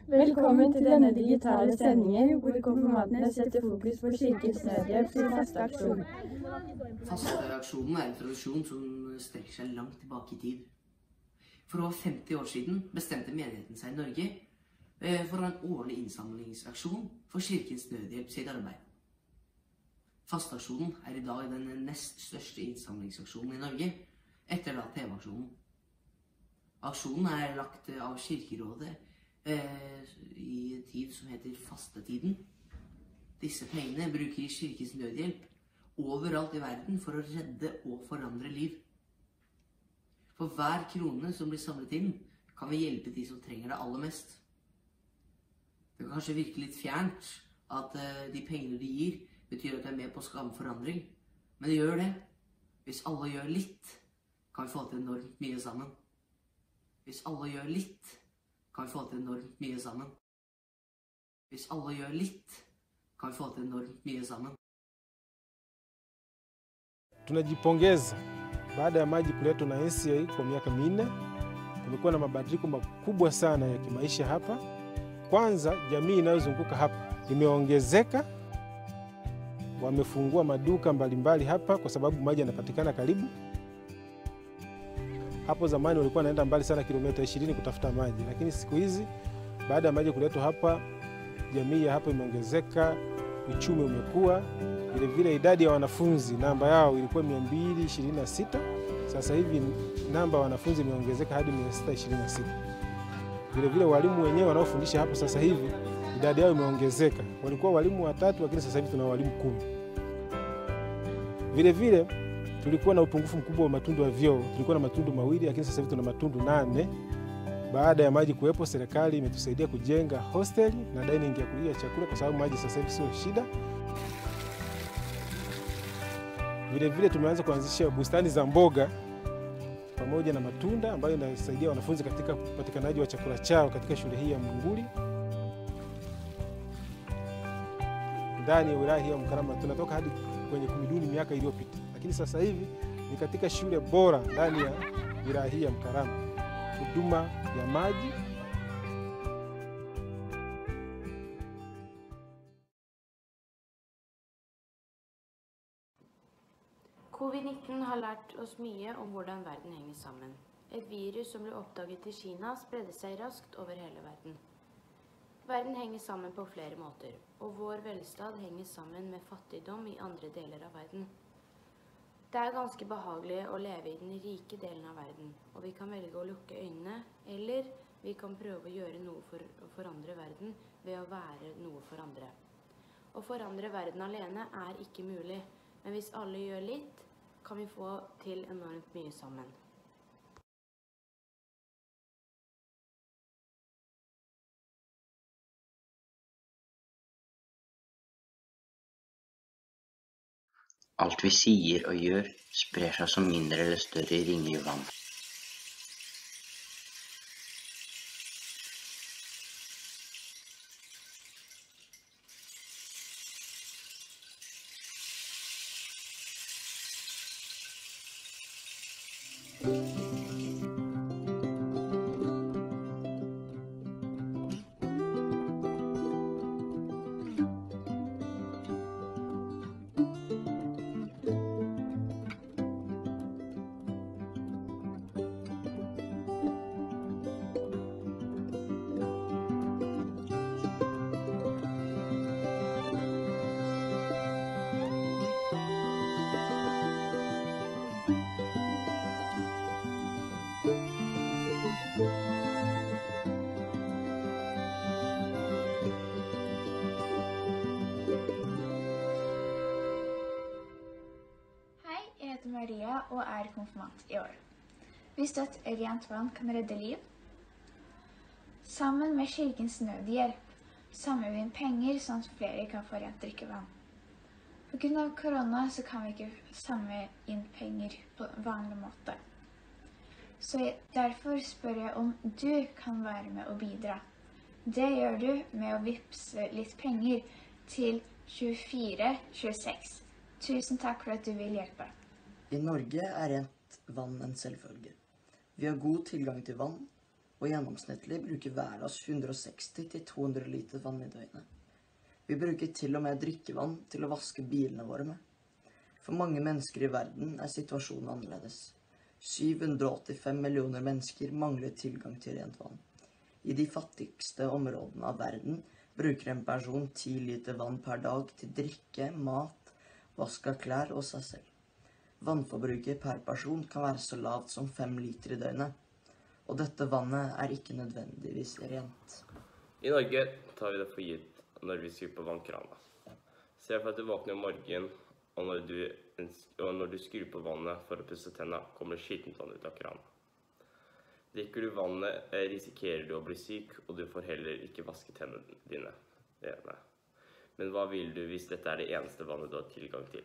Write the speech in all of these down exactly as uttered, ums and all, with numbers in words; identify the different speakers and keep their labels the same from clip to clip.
Speaker 1: Velkommen til denne digitale sendingen, hvor konfirmantene setter fokus på Kirkens Nødhjelp sin faste aksjon.
Speaker 2: Fasteaksjonen er en tradisjon som strekker seg langt tilbake i tid. For over femti år siden bestemte menigheten seg i Norge for å ha en årlig innsamlingsaksjon for Kirkens Nødhjelp sitt arbeid. Fasteaksjonen er i dag den nest største innsamlingsaksjonen i Norge, etter da T V-aksjonen. Aksjonen er lagt av Kirkerådet eh, i en tid som heter fastetiden. Disse pengene bruker Kirkens Nødhjelp overalt i verden for å redde og forandre liv. For hver krone som blir samlet inn, kan vi hjelpe de som trenger det aller mest. Det kan kanskje virke litt fjernt at eh, de pengene de gir betyr at det er med på å skape forandring. Men det gjør det. Hvis alle gjør litt, kan vi få til enormt mye sammen. Hvis alle gjør litt, kan vi få til enormt mye sammen. Hvis alle gjør litt, kan vi få til enormt mye sammen.
Speaker 3: Tunajipongeza baada ya maji kuletwa na N C A kwa miaka minne. Kumekuwa na mabadiliko makubwa sana ya kimaisha hapa. Kwanza, jamii inayozunguka hapa imeongezeka. Wamefungua maduka mbalimbali hapa kwa sababu maji yanapatikana karibu. Hapo zamani walikuwa naenda mbali sana kilomita ishirini kutafuta maji, lakini siku hizi baada ya maji kuletwa hapa, jamii ya hapa imeongezeka, uchumi umekuwa. Vile vile idadi ya wanafunzi, namba yao ilikuwa mia mbili ishirini na sita, sasa hivi namba ya wanafunzi imeongezeka hadi mia sita ishirini na sita. Vile vile walimu wenyewe wanaofundisha hapa sasa hivi idadi yao imeongezeka. Walikuwa walimu watatu, lakini sasa hivi tuna walimu kumi. Vile vile tulikuwa na upungufu mkubwa wa matundu ya vyoo. Tulikuwa na matundu mawili, lakini sasa hivi tuna matundu nane. Baada ya maji kuwepo, serikali imetusaidia kujenga hosteli na dining ya kulia chakula kwa sababu maji sasa hivi sio shida. Vile vile tumeanza kuanzisha bustani za mboga pamoja na matunda ambayo inasaidia wanafunzi katika upatikanaji wa chakula chao katika shule hii ya Mlunguli. Ndani ya wilaya hii ya Mkarama tunatoka hadi kwenye Kumiduni miaka iliyopita. Lakini sasa hivi ni katika shule bora ndani ya wilaya hii ya Mkarama. Huduma ya maji,
Speaker 4: covid nitten har lært oss mye om hvordan verden henger sammen. Et virus som ble oppdaget i Kina spredde seg raskt over hele verden. Verden henger sammen på flere måter, og vår velstand henger sammen med fattigdom i andre deler av verden. Det er ganske behagelig å leve i den rike delen av verden, og vi kan velge å lukke øynene, eller vi kan prøve å gjøre noe for å forandre verden ved å være noe for andre. Å forandre verden alene er ikke mulig, men hvis alle gjør litt, kan vi få til enormt mye sammen.
Speaker 5: Alt vi sier og gjør sprer seg som mindre eller større ringer i vann.
Speaker 6: Maria og er konfirmant i år. Visste at rent vann kan redde liv? Sammen med Kirkens Nødhjelp samler vi inn penger sånn at flere kan få rent drikkevann. På grunn av korona så kan vi ikke samle inn penger på vanlig måte. Så derfor spør jeg om du kan være med og bidra. Det gjør du med å vippse litt penger til tjuefire tjueseks. Tusen takk for at du vil hjelpe.
Speaker 7: I Norge er rent vann en selvfølge. Vi har god tilgang til vann, og gjennomsnittlig bruker hver av oss hundre og seksti til to hundre liter vann i døgnet. Vi bruker til og med drikkevann til å vaske bilene våre med. For mange mennesker i verden er situasjonen annerledes. syv hundre og åttifem millioner mennesker mangler tilgang til rent vann. I de fattigste områdene av verden bruker en person ti liter vann per dag til drikke, mat, vask av klær og seg selv. Vannforbruket per person kan være så lavt som fem liter i døgnet. Og dette vannet er ikke nødvendigvis rent.
Speaker 8: I Norge tar vi det for gitt når vi skrur på vannkrana. Se for at du våkner om morgenen, og når du, og når du skrur på vannet for å pusse tennene, kommer det skittent vann ut av krana. Drikker du vannet, risikerer du å bli syk, og du får heller ikke vaske tennene dine. Men hva vil du hvis dette er det eneste vannet du har tilgang til?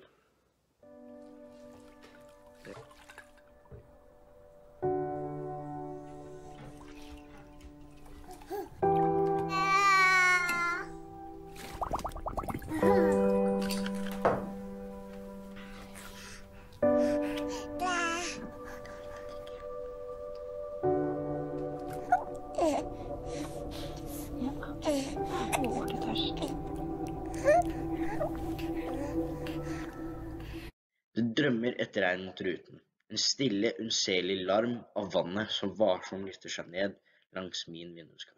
Speaker 5: Du drømmer et regn mot ruten. En stille, unnselig larm av vannet som varsomt lyfter seg ned langs min vinduskarm.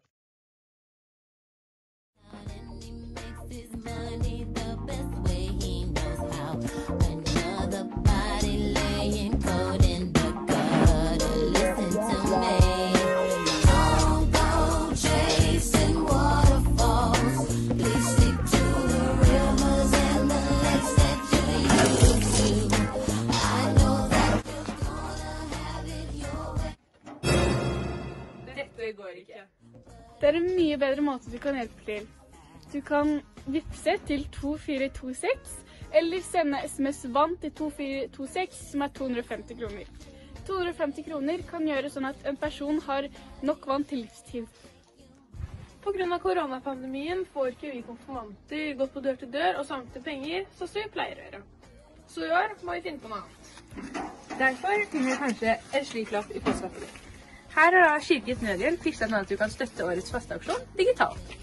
Speaker 1: Det er en mye bedre måte du kan hjelpe til. Du kan vippse til to fire to seks, eller sende sms vann til to fire to seks, som er to hundre og femti kroner. to hundre og femti kroner kan gjøre sånn at en person har nok vann til livstid.
Speaker 9: På grunn av koronapandemien får ikke vi konfirmanter gått på dør til dør og samlet penger, sånn som vi pleier å gjøre. Så i år må vi finne på noe annet. Derfor finner vi kanskje en slik lapp i postskapet ditt. Her har Kirkens Nødhjelp fikset sånn at du kan støtte årets fasteaksjon digitalt.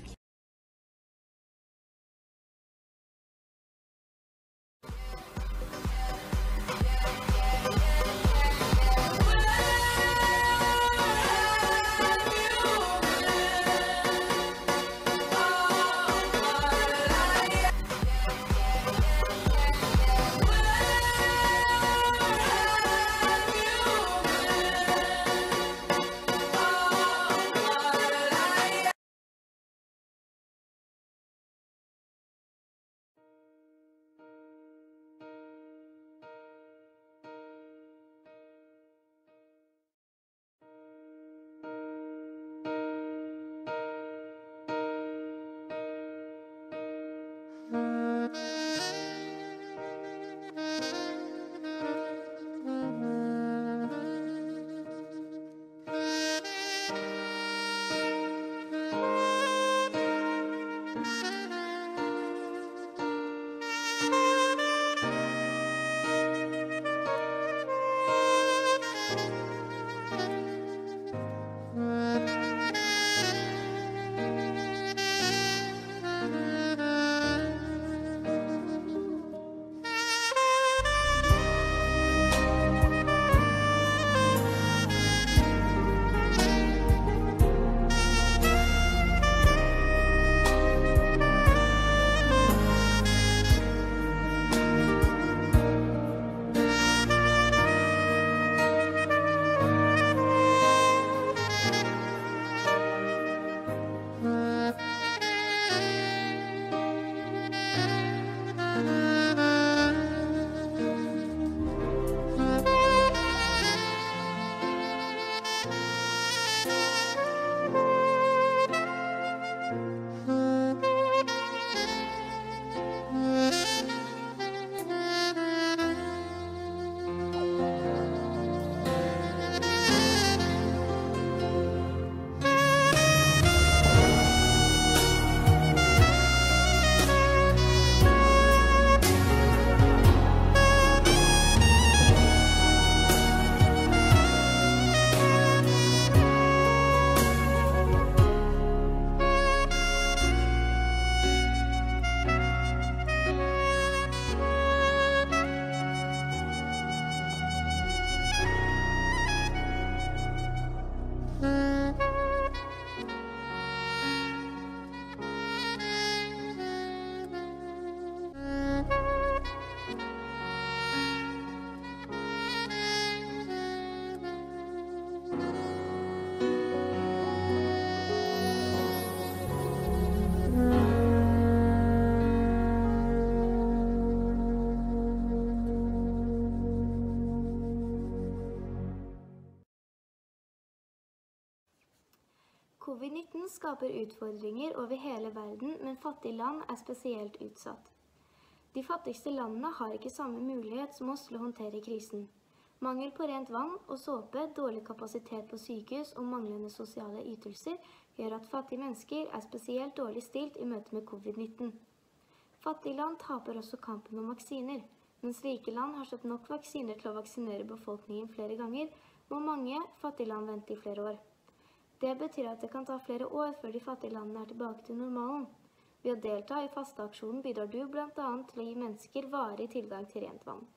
Speaker 4: covid nitten skaper utfordringer over hele verden, men fattige land er spesielt utsatt. De fattigste landene har ikke samme mulighet som oss til å håndtere krisen. Mangel på rent vann og såpe, dårlig kapasitet på sykehus og manglende sosiale ytelser gjør at fattige mennesker er spesielt dårlig stilt i møte med covid nitten. Fattige land taper også kampen om vaksiner. Mens rike land har kjøpt nok vaksiner til å vaksinere befolkningen flere ganger, må mange fattige land vente i flere år. Det betyr at det kan ta flere år før de fattige landene er tilbake til normalen. Ved å delta i fasteaksjonen bidrar du blant annet til å gi mennesker varig tilgang til rent vann.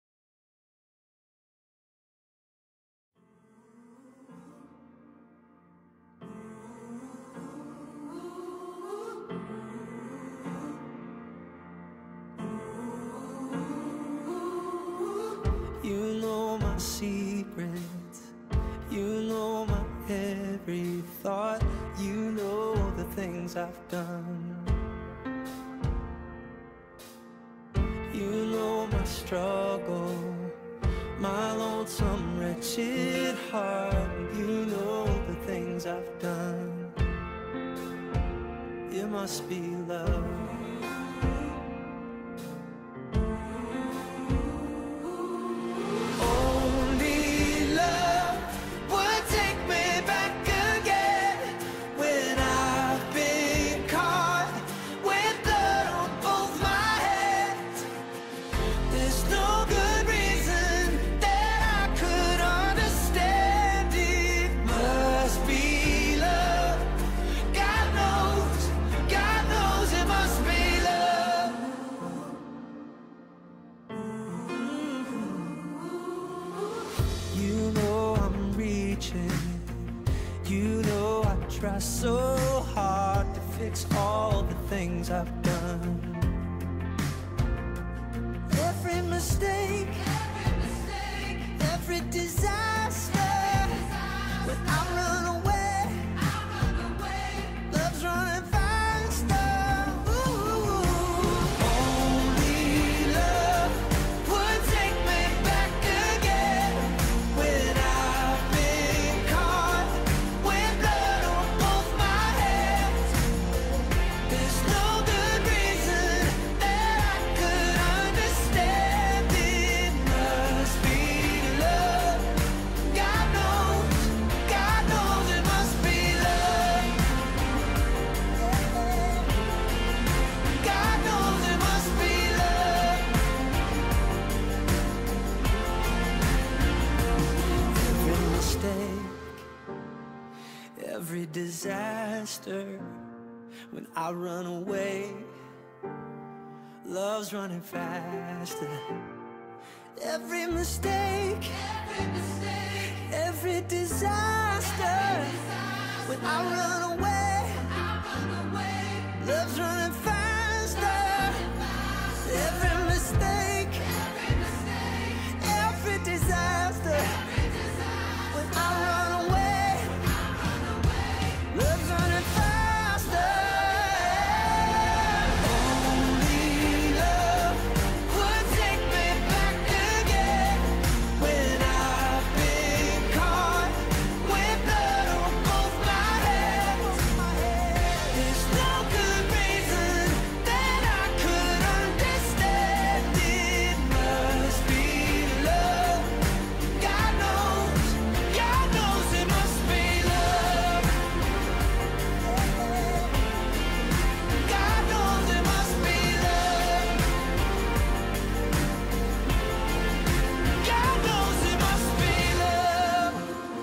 Speaker 10: You know my secrets, you know my every thought, you know the things I've done. You know my struggle, my lonesome, wretched heart, you know the things I've done. It must be love. You know I try so hard to fix all the things I've done. Every mistake, every, mistake, every disaster, when I run away, I run away. Love's running faster. Ooh, only love would take me back again when I've been caught with blood on both my hands. There's no good reason that I could understand. It must be love. God knows, God knows it must be love. God knows it must be love. Every mistake, every disaster, when I run away, love's running faster. Every mistake, every, mistake, every disaster, when I run away, I run away. Love's running faster. Every mistake, every, mistake, every disaster, when I run away, I run away. Love's running faster. Only love would take me back again when I've been caught with blood on both my hands. There's no good reason that I could understand. It must be love. God knows, God knows it must be love. God knows it must be love. God knows it must be love.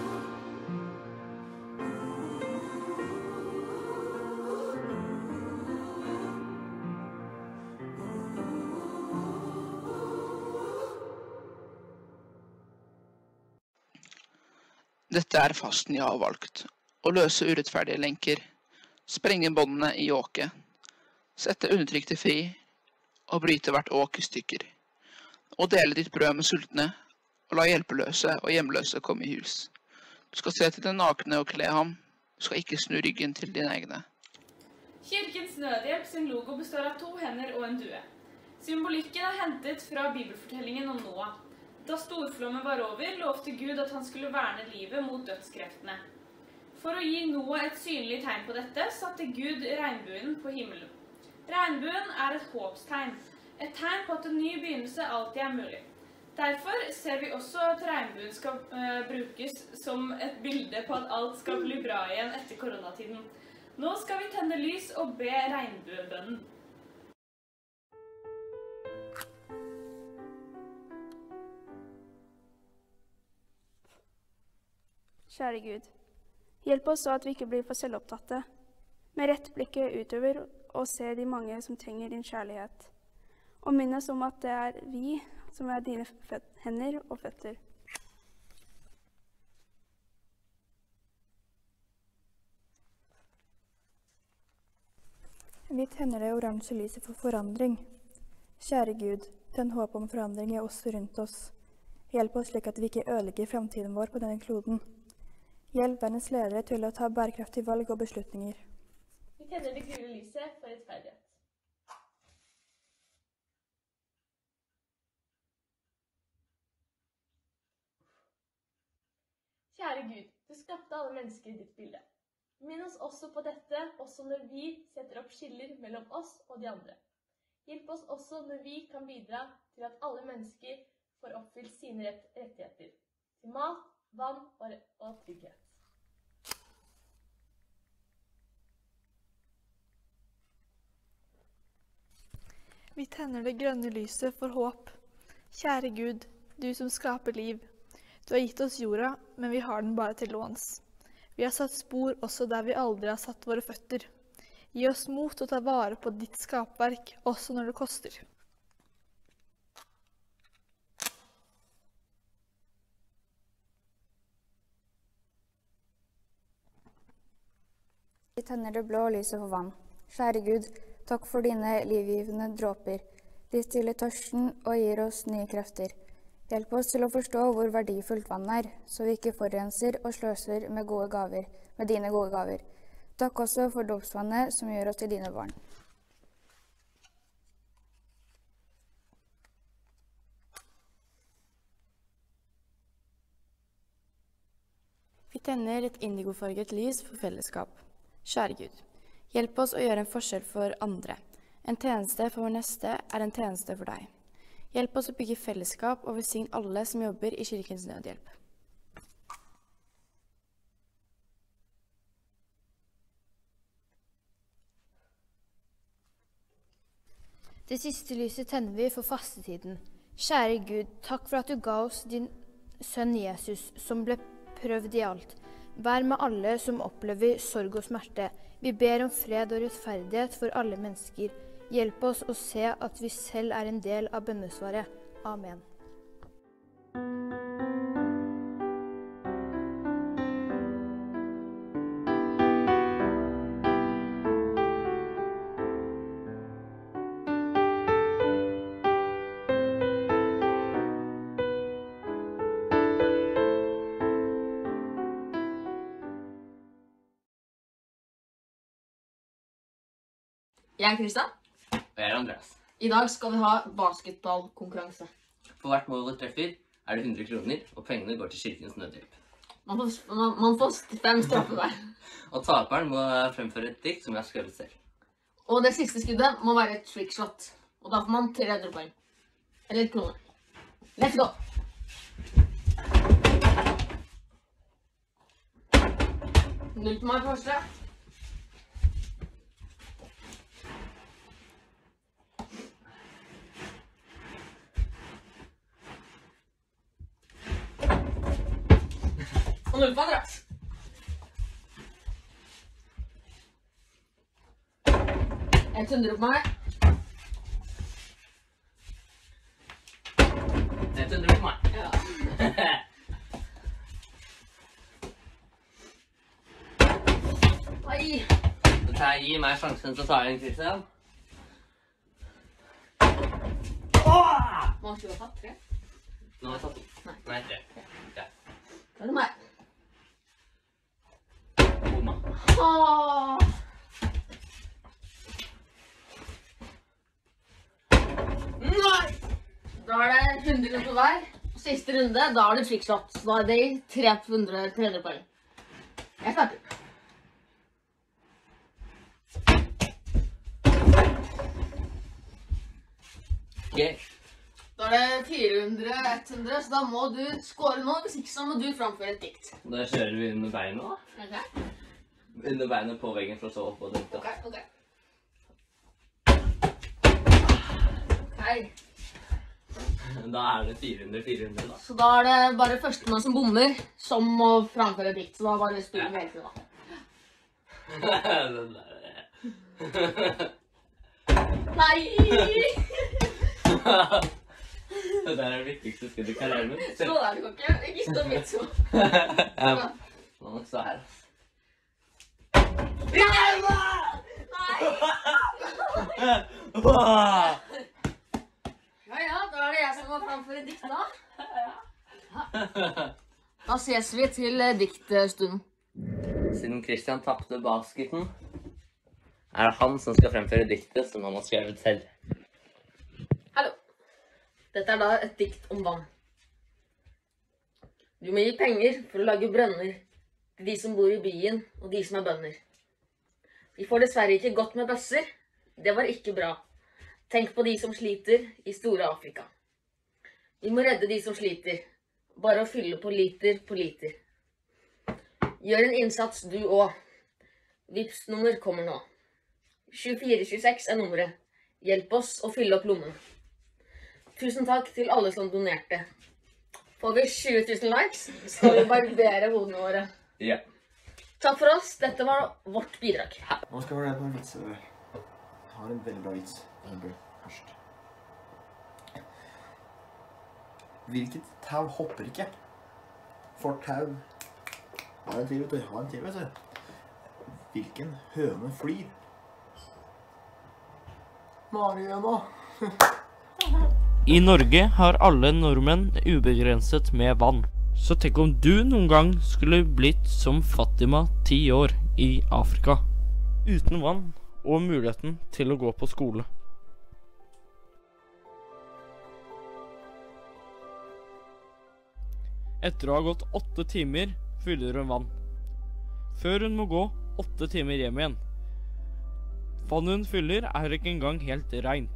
Speaker 11: Dette er fasten jeg har valgt. Å løse urettferdige lenker, sprenge båndene i åket, sette undertrykte fri, og bryte hvert åk i stykker. Og dele ditt brød med sultne, og la hjelpeløse og hjemløse komme i hus. Du skal se til den nakne og kle ham, du skal ikke snu ryggen til dine egne.
Speaker 1: Kirkens Nødhjelp sin logo består av to hender og en due. Symbolikken er hentet fra bibelfortellingen om Noah. Da storflommen var over, lovte Gud at han skulle verne livet mot dødskreftene.
Speaker 12: For å gi noe et synlig tegn på dette, satte Gud regnbuen på himmelen. Regnbuen er et håpstegn, et tegn på at en ny begynnelse alltid er mulig. Derfor ser vi også at regnbuen skal uh, brukes som et bilde på at alt skal bli bra igjen etter koronatiden. Nå skal vi tenne lys og be regnbuebønnen.
Speaker 13: Kjære Gud, hjelp oss så at vi ikke blir for selvopptatte, med rett blikket utover og se de mange som trenger din kjærlighet. Og minn oss om at det er vi som er dine hender og føtter.
Speaker 14: Vi tenner det oransje lyset for forandring. Kjære Gud, tenn håp om forandring i oss rundt oss. Hjelp oss slik at vi ikke ødelegger fremtiden vår på denne kloden. Hjelp verdens ledere til å ta bærekraftige valg og beslutninger.
Speaker 9: Vi tenner det gule lyset for rettferdighet. Kjære Gud, du skapte alle mennesker i ditt bilde. Minn oss også på dette, også når vi setter opp skiller mellom oss og de andre. Hjelp oss også når vi kan bidra til at alle mennesker får oppfylt sine rett rettigheter. Til mat, vann og, og trygghet.
Speaker 14: Vi tenner det grønne lyset for håp. Kjære Gud, du som skaper liv. Du har gitt oss jorda, men vi har den bare til låns. Vi har satt spor også der vi aldri har satt våre føtter. Gi oss mot å ta vare på ditt skapverk, også når det koster.
Speaker 15: Vi tenner det blå lyset for vann. Kjære Gud, takk for dine livgivende dråper. De stiller tørsten og gir oss nye krefter. Hjelp oss til å forstå hvor verdifullt vann er, så vi ikke forurenser og sløser med gode gaver, med dine gode gaver. Takk også for dåpsvannet som gjør oss til dine barn.
Speaker 16: Vi tenner et indigofarget lys for fellesskap. Kjære Gud, hjelp oss å gjøre en forskjell for andre. En tjeneste for vår neste er en tjeneste for deg. Hjelp oss å bygge fellesskap og velsign alle som jobber i Kirkens Nødhjelp.
Speaker 17: Det siste lyset tenner vi for fastetiden. Kjære Gud, takk for at du ga oss din sønn Jesus, som ble prøvd i alt. Vær med alle som opplever sorg og smerte. Vi ber om fred og rettferdighet for alle mennesker. Hjelp oss å se at vi selv er en del av bønnesvaret. Amen.
Speaker 18: Jeg er Kristian.
Speaker 19: Og jeg er Andreas.
Speaker 18: I dag skal vi ha basketballkonkurranse.
Speaker 19: For hvert mål du treffer er det hundre kroner, og pengene går til Kirkens Nødhjelp.
Speaker 18: Man får, man, man får fem straffer hver.
Speaker 19: Og taperen må fremføre et dikt som jeg har skrevet selv.
Speaker 18: Og det siste skuddet må være et trickshot. Og da får man tre hundre poeng. Eller kroner. Let's go! Null på meg på første. Og null på Andreas. Et hundre på meg.
Speaker 19: Et hundre på meg.
Speaker 18: Ja. Oi.
Speaker 19: Dette her gir meg sjansen til å ta en, Kristian.
Speaker 18: Man skulle ha tatt tre.
Speaker 19: Nå har jeg tatt to.
Speaker 18: Nei.
Speaker 19: Nei, tre. Ja.
Speaker 18: Det er meg.
Speaker 19: Bomma.
Speaker 18: Åh. Nei! Da er det hundre på hver. Siste runde, da er det trickshot. Så da er det tre hundre poeng. Jeg starter.
Speaker 19: Gøy.
Speaker 18: Da er det fire hundre, ett hundre, så da må du score nå, hvis ikke så må du framføre et dikt.
Speaker 19: Da kjører vi under beinet da.
Speaker 18: Ok.
Speaker 19: Under beinet på veggen for å så opp på diktet.
Speaker 18: Ok, ok. Hei.
Speaker 19: Da er det fire hundre, fire hundre da.
Speaker 18: Så da er det bare førstemann som bommer, som må framføre et dikt. Så da bare spiller vi helt til da.
Speaker 19: Den der...
Speaker 18: Nei!
Speaker 19: Det der er det viktigste skuddet i karrieren min.
Speaker 18: Stå der, du kan ikke. Ikke stå mitt så.
Speaker 19: Ja, nå må du stå her.
Speaker 18: Nei! Ja, ja, da er det jeg som må framføre dikt da. Da ses vi til diktstunden.
Speaker 19: Siden Christian tappte basketen, er det han som skal fremføre diktet som han har skrevet selv.
Speaker 18: Hallo. Dette er da et dikt om vann. Du må gi penger for å lage brønner til de som bor i byen og de som er bønder. De får dessverre ikke godt med bøsser. Det var ikke bra. Tenk på de som sliter i store Afrika. Vi må redde de som sliter. Bare å fylle på liter på liter. Gjør en innsats du også. Vips-nummer kommer nå. tjuefire tjueseks er nummeret. Hjelp oss å fylle opp lommen. Tusen takk til alle som donerte. Får vi tjue tusen likes, skal vi barbere hodene våre.
Speaker 19: Ja.
Speaker 18: Takk for oss. Dette var vårt bidrag.
Speaker 20: Nå skal vi være på en vits. Jeg har en veldig bra vits. Først. Hvilket tau hopper ikke? For tau har en til, vet du. Har en til, vet du. Hvilken høne flyr? Mariana.
Speaker 21: I Norge har alle nordmenn ubegrenset med vann. Så tenk om du noen gang skulle blitt som Fatima ti år i Afrika. Uten vann og muligheten til å gå på skole. Etter å ha gått åtte timer fyller hun vann. Før hun må gå åtte timer hjem igjen. Vannet hun fyller er ikke engang helt rent.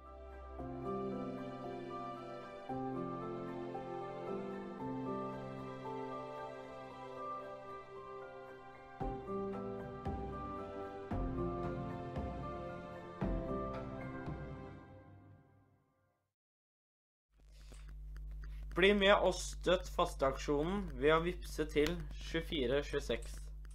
Speaker 21: Bli med og støtt fasteaksjonen ved å vippse til tjuefire tjueseks.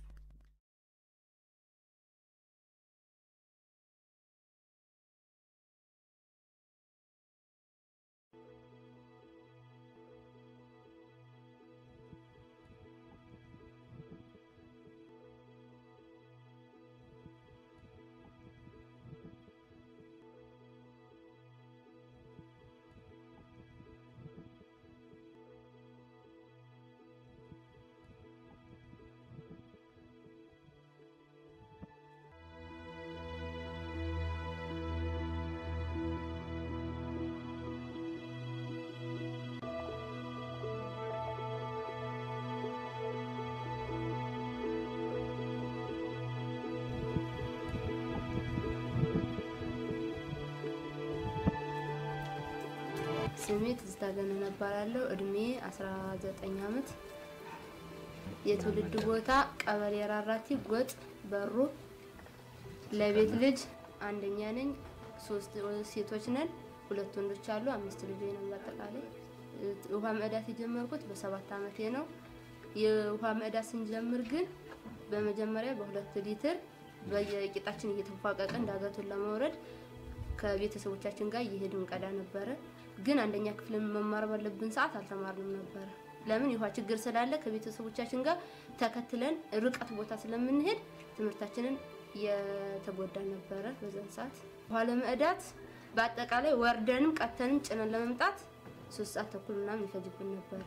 Speaker 22: ስሜ ትዝታ ገነነ እባላለሁ። እድሜ አስራ ዘጠኝ ዓመት። የትውልድ ቦታ ቀበሌ ራራቲ ጎጥ በሩ። ለቤት ልጅ አንደኛ ነኝ። ሶስት ሴቶች ነን፣ ሁለት ወንዶች አሉ። አምስት ልጆች ነን በአጠቃላይ። ውሃ መዕዳት የጀመርኩት በሰባት ዓመቴ ነው። የውሃ መዕዳት ስንጀምር ግን በመጀመሪያ በሁለት ሊትር በየቂጣችን እየተፋቀቀን ዳገቱን ለማውረድ ከቤተሰቦቻችን ጋር እየሄድን ቀዳ ነበረ። ግን አንደኛ ክፍል መማር ባለብን ሰዓት አልተማርንም ነበር። ለምን ይሁን ችግር ስላለ ከቤተሰቦቻችን ጋር ተከትለን ርቀት ቦታ ስለምንሄድ ትምህርታችንን የተጎዳን ነበር በዛን ሰዓት። በኋላ መዕዳት በአጠቃላይ ወርደንም ቀተንም ጭነን ለመምጣት ሶስት ሰዓት ተኩል ምናምን ይፈጅብን ነበር።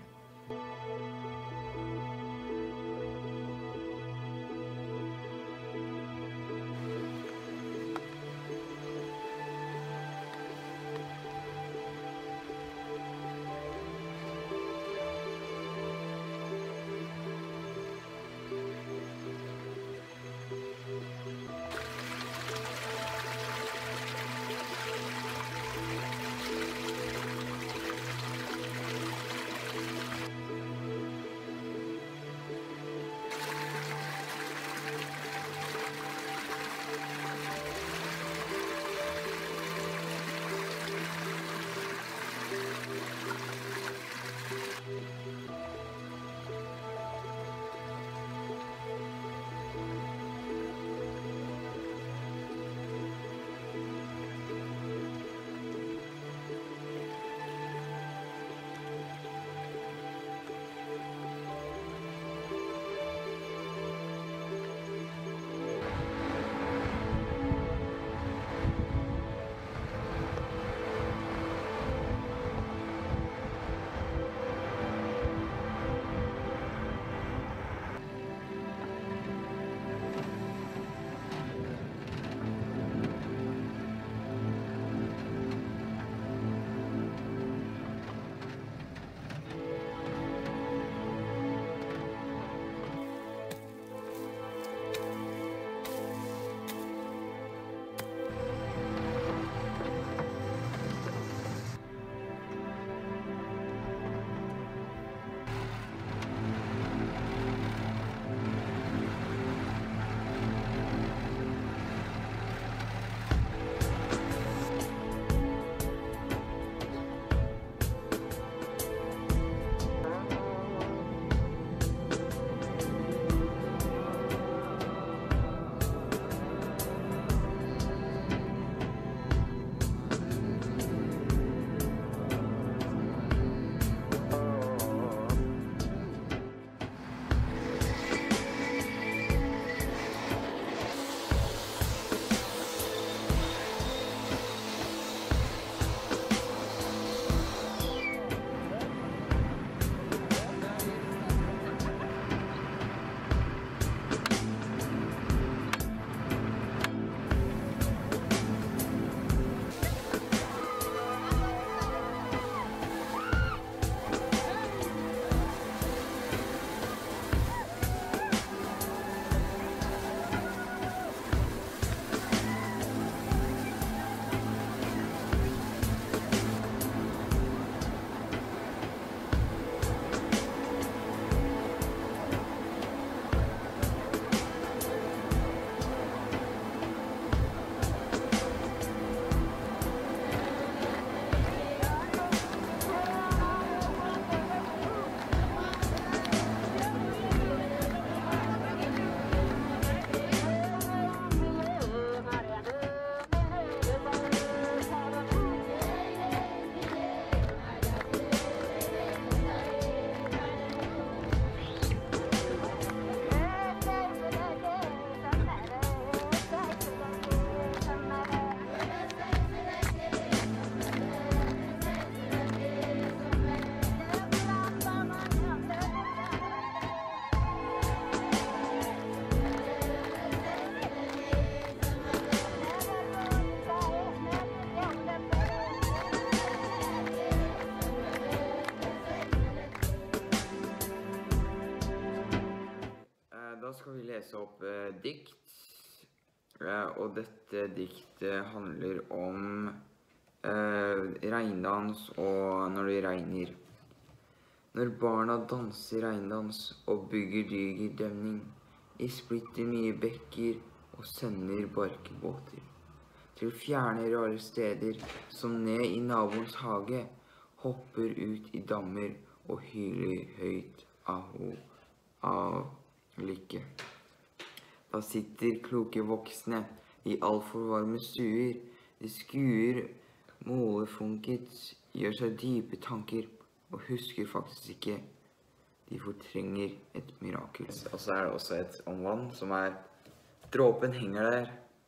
Speaker 2: lese opp eh, dikt. Eh, og dette diktet handler om eh, regndans og når det regner. Når barna danser regndans og bygger diger demning i splitter nye bekker og sender barkebåter til fjerne rare steder som ned i naboens hage, hopper ut i dammer og hyler høyt av ho av lykke. Da sitter kloke voksne i altfor varme stuer, de skuer målefunket, gjør seg dype tanker og husker faktisk ikke. De fortrenger et mirakel. Og så er det også et om vann som er dråpen henger der.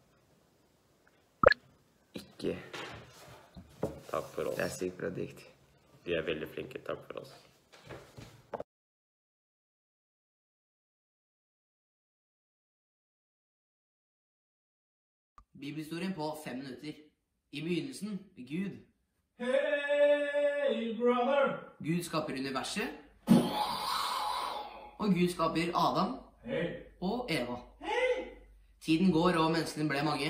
Speaker 2: Ikke.
Speaker 8: Takk for oss.
Speaker 2: Det er sykt bra dikt.
Speaker 8: De er veldig flinke. Takk for oss.
Speaker 3: Bibelhistorien på fem minutter. I begynnelsen, Gud.
Speaker 23: Hey, brother!
Speaker 3: Gud skaper universet. Og Gud skaper Adam
Speaker 23: hey.
Speaker 3: og Eva.
Speaker 23: Hey.
Speaker 3: Tiden går, og menneskene ble mange.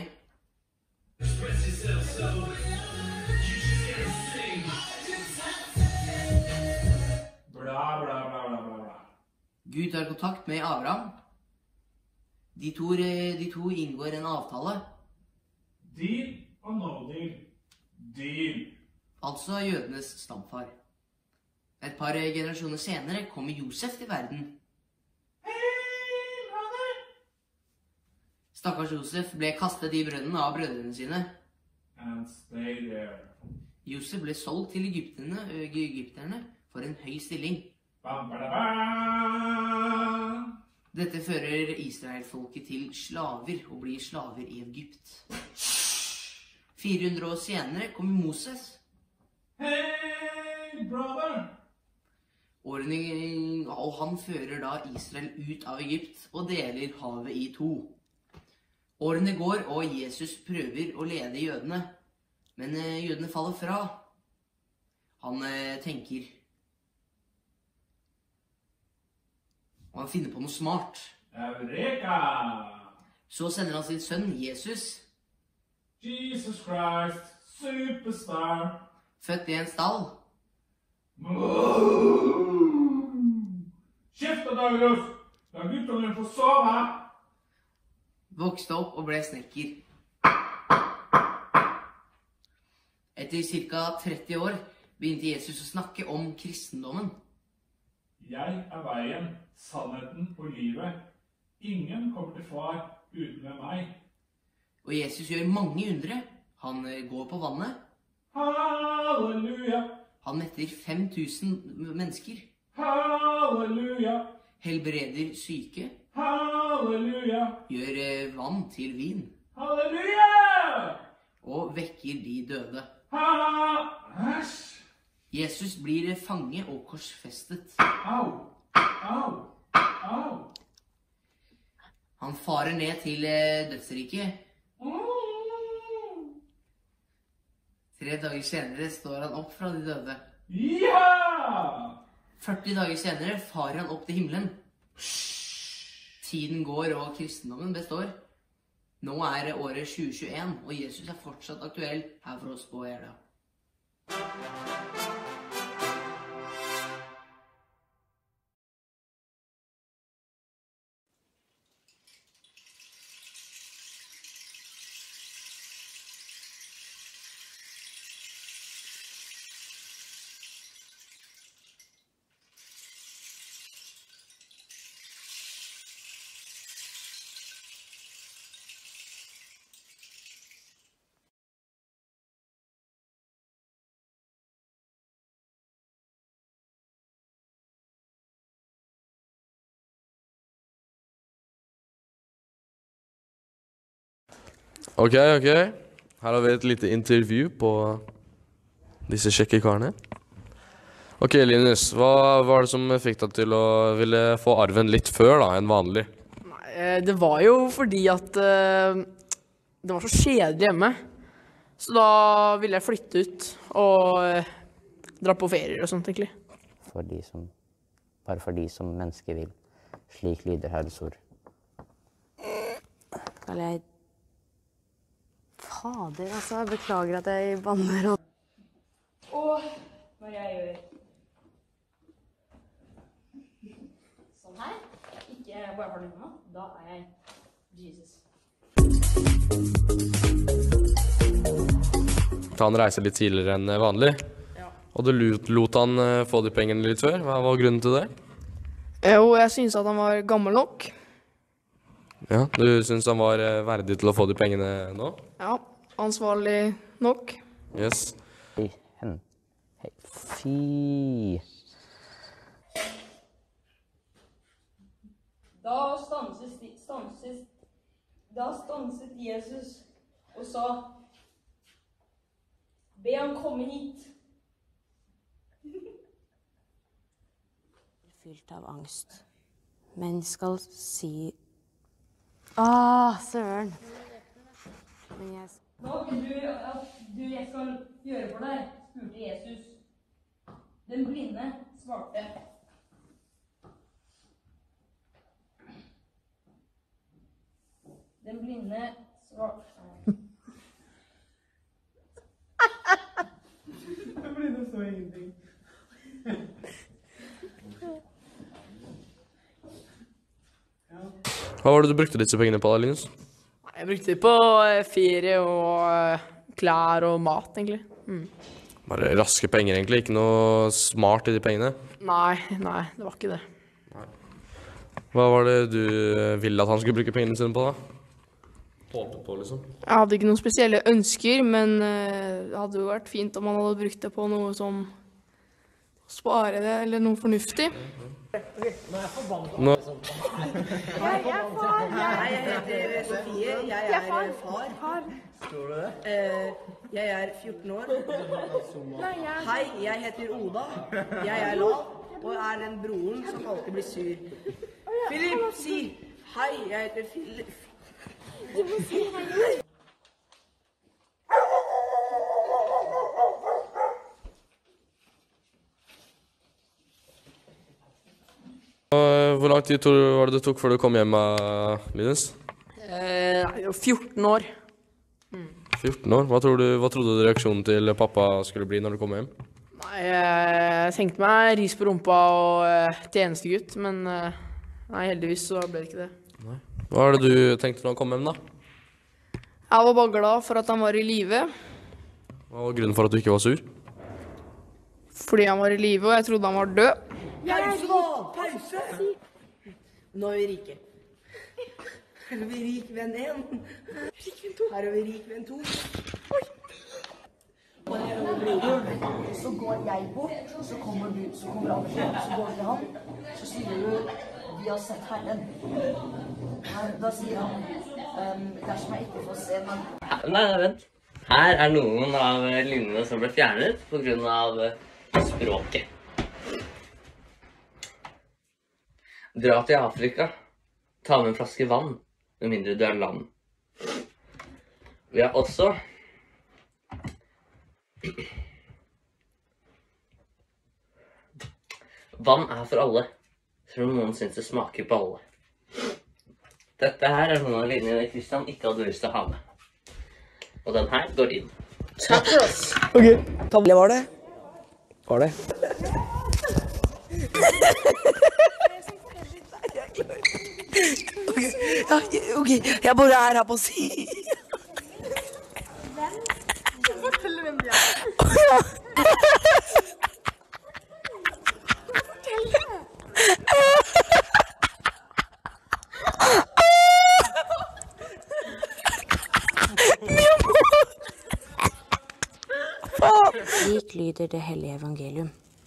Speaker 23: Bla, bla, bla, bla, bla.
Speaker 3: Gud tar kontakt med Abraham. De to, de to inngår en avtale.
Speaker 23: Deal og no deal. Deal.
Speaker 3: Altså jødenes stamfar. Et par generasjoner senere kommer Josef til verden.
Speaker 23: Hey, brother!
Speaker 3: Stakkars Josef ble kastet i brønnen av brødrene sine.
Speaker 23: And stay there.
Speaker 3: Josef ble solgt til egypterne, egypterne for en høy stilling.
Speaker 23: Bam, bam, bam.
Speaker 3: Dette fører Israel-folket til slaver og blir slaver i Egypt. fire hundre år senere kommer Moses.
Speaker 23: Hey, brother!
Speaker 3: Årene, og han fører da Israel ut av Egypt og deler havet i to. Årene går, og Jesus prøver å lede jødene, men jødene faller fra. Han tenker, og han finner på noe smart.
Speaker 23: Eureka!
Speaker 3: Så sender han sin sønn, Jesus.
Speaker 23: Jesus Christ, superstar.
Speaker 3: Født i en stall.
Speaker 23: Kjeft og Douglas! La guttungen få sove!
Speaker 3: Vokste opp og ble snekker. Etter ca. tretti år begynte Jesus å snakke om kristendommen.
Speaker 23: Jeg er veien, sannheten og livet. Ingen kommer til far uten med meg.
Speaker 3: Og Jesus gjør mange undre. Han går på vannet.
Speaker 23: Halleluja!
Speaker 3: Han metter fem tusen mennesker.
Speaker 23: Halleluja!
Speaker 3: Helbreder syke.
Speaker 23: Halleluja!
Speaker 3: Gjør vann til vin.
Speaker 23: Halleluja!
Speaker 3: Og vekker de døde.
Speaker 23: Æsj!
Speaker 3: Jesus blir fange og korsfestet.
Speaker 23: Au! Au! Au!
Speaker 3: Han farer ned til dødsriket. Tre dager senere står han opp fra de døde.
Speaker 23: Ja!
Speaker 3: førti dager senere farer han opp til himmelen. Tiden går, og kristendommen består. Nå er det året tjue tjueen, og Jesus er fortsatt aktuell her for oss på Gjerda.
Speaker 24: Ok, ok. Her har vi et lite intervju på disse kjekke karene. Ok, Linus, hva var det som fikk deg til å ville få arven litt før da, enn vanlig?
Speaker 25: Nei, det var jo fordi at uh, det var så kjedelig hjemme. Så da ville jeg flytte ut og uh, dra på ferier og sånt, egentlig.
Speaker 26: For de som, bare for de som mennesker vil. Slik lyder Herrens ord.
Speaker 4: skal jeg... Fader, altså, jeg beklager at jeg banner og...
Speaker 5: Og når jeg gjør sånn her, ikke bare har det med meg, da er jeg Jesus.
Speaker 24: Han reiser litt tidligere enn vanlig,
Speaker 25: Ja.
Speaker 24: og du lot, lot han eh, få de pengene litt før. Hva var grunnen til det?
Speaker 25: Jo, jeg synes at han var gammel nok.
Speaker 24: Ja, du synes han var eh, verdig til å få de pengene nå?
Speaker 25: Ja, ansvarlig nok.
Speaker 24: Yes.
Speaker 6: Hei, hen. Hei, fy.
Speaker 5: Da stanset, stanset, da stanset Jesus og sa, be han komme hit.
Speaker 4: Fylt av angst. Men skal si... Åh, søren. Men jeg...
Speaker 5: Hva vil du at du jeg skal gjøre for deg? Spurte Jesus. Den blinde svarte. Den blinde svarte.
Speaker 25: Den blinde så ingenting.
Speaker 24: Hva var det du brukte disse pengene på, da, Linus?
Speaker 25: Jeg brukte det på eh, ferie og eh, klær og mat, egentlig. Mm.
Speaker 24: Bare raske penger, egentlig. Ikke noe smart i de pengene.
Speaker 25: Nei, nei, det var ikke det.
Speaker 24: Hva var det du ville at han skulle bruke pengene sine på, da? Håpet på, liksom.
Speaker 25: Jeg hadde ikke noen spesielle ønsker, men eh, det hadde jo vært fint om han hadde brukt det på noe som spare det, eller noe fornuftig.
Speaker 7: Nå er jeg forbannet.
Speaker 24: Nå.
Speaker 7: Jeg er far. Hei, jeg heter Sofie. Jeg er far. Tror du det? Eh, jeg er fjorten år. Hei, jeg heter Oda. Jeg er lav og er den broren som alltid blir sur. Philip, si hei, jeg heter Philip. Du må si hei.
Speaker 24: Hvor lang tid var det det tok før du kom hjem, Linus?
Speaker 25: Eh, nei, fjorten år.
Speaker 24: fjorten år? Hva, tror du, hva trodde du reaksjonen til pappa skulle bli når du kom hjem?
Speaker 25: Nei, jeg tenkte meg ris på rumpa og eh, tjenestegutt, men eh, nei, heldigvis så ble det ikke det.
Speaker 24: Nei. Hva var det du tenkte når han kom hjem, da?
Speaker 25: Jeg var bare glad for at han var i live,
Speaker 24: Hva var grunnen for at du ikke var sur?
Speaker 25: fordi han var i live, og jeg trodde han var død.
Speaker 7: Pause! Pause! Nå er vi rike. Her er vi rik venn én. Her er vi rik venn to. Så går jeg bort, så kommer du, så kommer Andersen, så går du til han, så sier du, vi har sett Herren. Her, da sier han, um, dersom jeg ikke får se, men...
Speaker 19: Nei, nei, vent. Her er noen av linjene som ble fjernet på grunn av språket. Dra til Afrika. Ta med en flaske vann, med mindre du er land. Vi har også vann er for alle, selv om noen synes det smaker på alle. Dette her er noen av linjene Kristian ikke hadde lyst til å ha med. Og den her går inn.
Speaker 7: Takk for oss. Ok, tavle var det. Var det? Ok, ja, ok, jeg bare er her på å si.
Speaker 9: Fortell hvem de er. Fortell det.
Speaker 4: Slik lyder det hellige evangelium.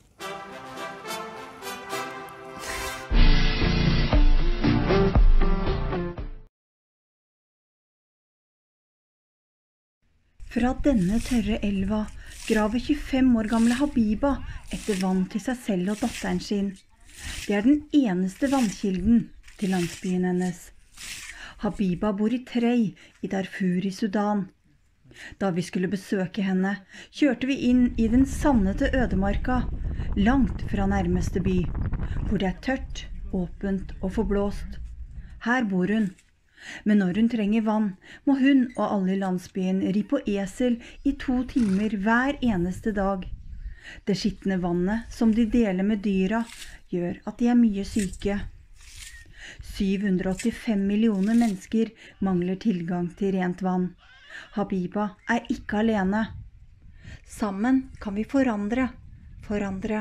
Speaker 10: Fra denne tørre elva graver tjuefem år gamle Habiba etter vann til seg selv og datteren sin. Det er den eneste vannkilden til landsbyen hennes. Habiba bor i Trei i Darfur i Sudan. Da vi skulle besøke henne, kjørte vi inn i den sandete ødemarka, langt fra nærmeste by, hvor det er tørt, åpent og forblåst. Her bor hun, Men når hun trenger vann, må hun og alle i landsbyen ri på esel i to timer hver eneste dag. Det skitne vannet som de deler med dyra, gjør at de er mye syke. syv hundre og åttifem millioner mennesker mangler tilgang til rent vann. Habiba er ikke alene. Sammen kan vi forandre, forandre.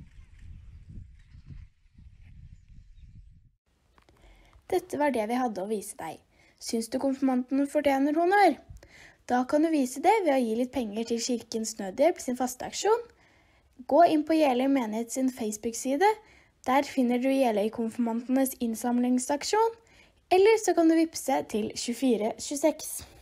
Speaker 16: Dette var det vi hadde å vise deg. Syns du konfirmanten fortjener honnør? Da kan du vise det ved å gi litt penger til Kirkens Nødhjelp sin faste aksjon. Gå inn på Jeløy menighet sin Facebook-side. Der finner du Jeløy konfirmantenes innsamlingsaksjon. Eller så kan du vippse til tjuefire tjueseks.